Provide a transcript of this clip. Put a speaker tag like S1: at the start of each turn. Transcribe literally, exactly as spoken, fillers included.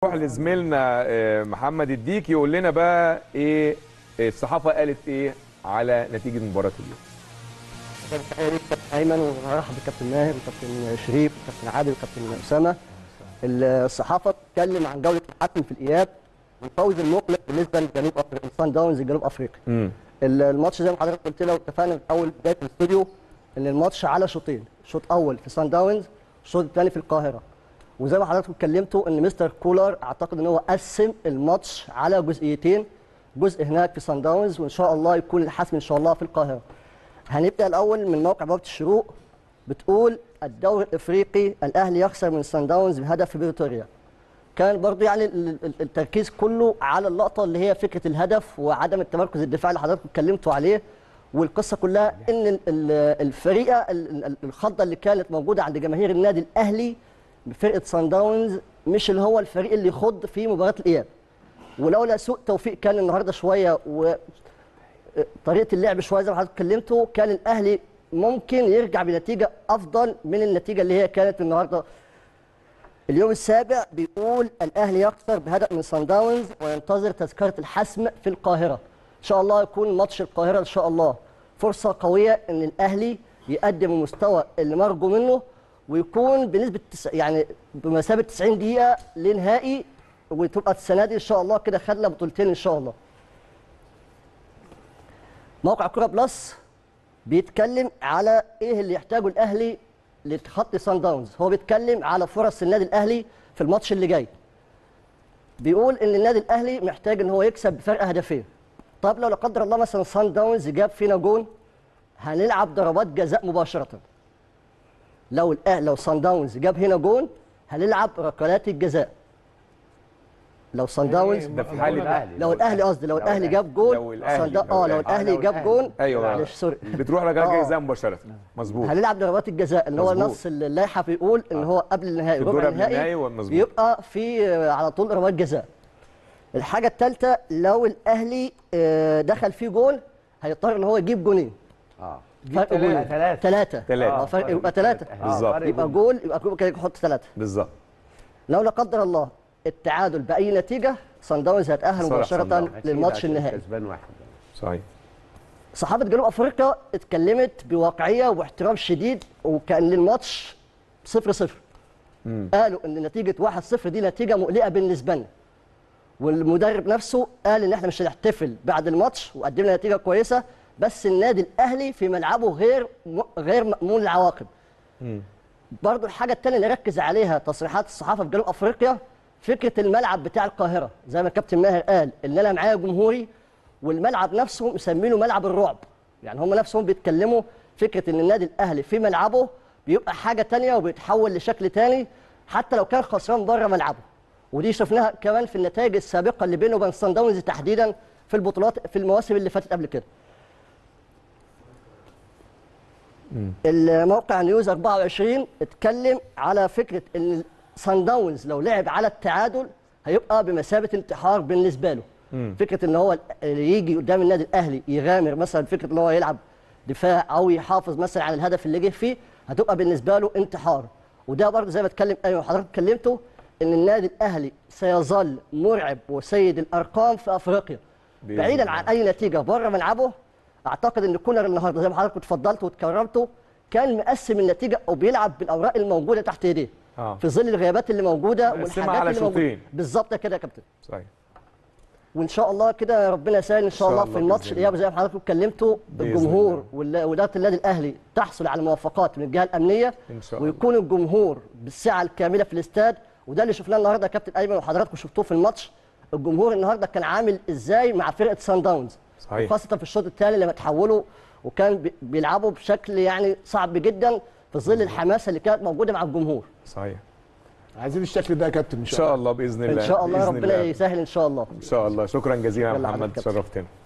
S1: نروح لزميلنا محمد الديك يقول لنا بقى ايه الصحافه قالت ايه على نتيجه مباراه اليوم.
S2: كابتن ايمن ومرحبا بالكابتن ماهر وكابتن شريف وكابتن عادل وكابتن اسامه. الصحافه بتتكلم عن جوله الحكم في الاياب والفوز المقلق بالنسبه لجنوب افريقيا صن داونز الجنوب افريقي. الماتش زي ما حضرتك قلت لنا واتفقنا في اول بدايه الاستوديو ان الماتش على شوطين، شوط اول في صن داونز والشوط الثاني في القاهره. وزي ما حضراتكم اتكلمتوا ان مستر كولر اعتقد ان هو قسم الماتش على جزئيتين، جزء هناك في صن داونز وان شاء الله يكون الحسم ان شاء الله في القاهره. هنبدا الاول من موقع بوابه الشروق، بتقول الدوري الافريقي الاهلي يخسر من صن داونز بهدف في بريتوريا. كان برضه يعني التركيز كله على اللقطه اللي هي فكره الهدف وعدم التمركز الدفاعي اللي حضراتكم اتكلمتوا عليه، والقصه كلها ان الفريقه الخضه اللي كانت موجوده عند جماهير النادي الاهلي فرقه صن داونز مش اللي هو الفريق اللي يخض في مباراه الاياب. ولولا سوء توفيق كان النهارده شويه وطريقه اللعب شويه زي ما حضرتك اتكلمتوا كان الاهلي ممكن يرجع بنتيجه افضل من النتيجه اللي هي كانت النهارده. اليوم السابع بيقول الاهلي يخسر بهدف من صن داونز وينتظر تذكره الحسم في القاهره. ان شاء الله يكون ماتش القاهره ان شاء الله فرصه قويه ان الاهلي يقدم المستوى اللي مرجو منه ويكون بنسبه يعني بمثابه تسعين دقيقه لنهائي، وتبقى السنه دي ان شاء الله كده خدنا بطولتين ان شاء الله. موقع كوره بلس بيتكلم على ايه اللي يحتاجه الاهلي لتخطي صن داونز. هو بيتكلم على فرص النادي الاهلي في الماتش اللي جاي. بيقول ان النادي الاهلي محتاج ان هو يكسب بفرق هدفين. طب لو لا قدر الله مثلا صن داونز جاب فينا جون هنلعب ضربات جزاء مباشره. لو الاهلي لو صن داونز جاب هنا جون هنلعب ركلات الجزاء. لو صن داونز
S1: ده في حاله الاهلي
S2: لو الاهلي قصدي لو الاهلي جاب جون
S1: لو الاهلي
S2: اه لو الاهلي جاب جون
S1: ايوه معلش
S2: سوري
S1: بتروح ركلات جزاء مباشره. مظبوط.
S2: هنلعب ضربات الجزاء اللي هو نص اللائحه بيقول ان هو قبل النهائي ربع النهائي بيبقى في على طول ضربات جزاء. الحاجه الثالثه لو الاهلي دخل فيه جول هيضطر ان هو يجيب جونين. اه فرق جول ثلاثه ثلاثه ثلاثه فرق يبقى ثلاثه
S1: بالظبط.
S2: يبقى جول يبقى كده يحط ثلاثه بالظبط. لو لا قدر الله التعادل باي نتيجه صن داونز هيتاهل مباشره للماتش النهائي.
S3: كسبان واحد.
S1: صحيح.
S2: صحافه جنوب افريقيا اتكلمت بواقعيه واحترام شديد وكان الماتش صفر صفر. قالوا ان نتيجه واحد صفر دي نتيجه مقلقه بالنسبه لنا. والمدرب نفسه قال ان احنا مش هنحتفل بعد الماتش وقدمنا نتيجه كويسه بس النادي الاهلي في ملعبه غير غير مأمون العواقب. برضه الحاجه الثانيه اللي ركز عليها تصريحات الصحافه في جنوب افريقيا فكره الملعب بتاع القاهره زي ما الكابتن ماهر قال ان انا معايا جمهوري والملعب نفسه مسمينه ملعب الرعب. يعني هم نفسهم بيتكلموا فكره ان النادي الاهلي في ملعبه بيبقى حاجه ثانيه وبيتحول لشكل ثاني حتى لو كان خسران بره ملعبه. ودي شفناها كمان في النتائج السابقه اللي بينه وبين صن داونز تحديدا في البطولات في المواسم اللي فاتت قبل كده. الموقع نيوز أربعة وعشرين اتكلم على فكره ان صن داونز لو لعب على التعادل هيبقى بمثابه انتحار بالنسبه له. مم. فكره ان هو يجي قدام النادي الاهلي يغامر مثلا فكره ان هو يلعب دفاع او يحافظ مثلا على الهدف اللي جه فيه هتبقى بالنسبه له انتحار. وده برضه زي ما اتكلم ايوه حضرتك اتكلمتوا ان النادي الاهلي سيظل مرعب وسيد الارقام في افريقيا بعيدا عن اي نتيجه بره ملعبه. اعتقد ان كولر النهارده زي ما حضرتك اتفضلتوا واتكرمتوا كان مقسم النتيجه او بيلعب بالاوراق الموجوده تحت ايديه. آه. في ظل الغيابات اللي موجوده والحاجات اللي موجوده بالظبط كده يا كابتن. صحيح. وان شاء الله كده ربنا يسهل ان شاء الله في الماتش الاياب زي ما حضراتكم اتكلمتوا الجمهور واداره النادي الاهلي تحصل على موافقات من الجهه الامنيه إن شاء الله. ويكون الجمهور بالسعه الكامله في الاستاد وده اللي شفناه النهارده يا كابتن ايمن وحضراتكم شفتوه في الماتش. الجمهور النهارده كان عامل ازاي مع فرقه صن داونز صحيح. وخاصه في الشوط الثاني لما تحولوا وكان بيلعبوا بشكل يعني صعب جدا في ظل الحماسه اللي كانت موجوده مع الجمهور.
S1: صحيح.
S3: عايزين الشكل ده يا كابتن
S1: ان شاء الله باذن الله.
S2: ان شاء الله ربنا يسهل ان شاء الله.
S1: ان شاء الله. شكرا جزيلا يا محمد شرفتنا.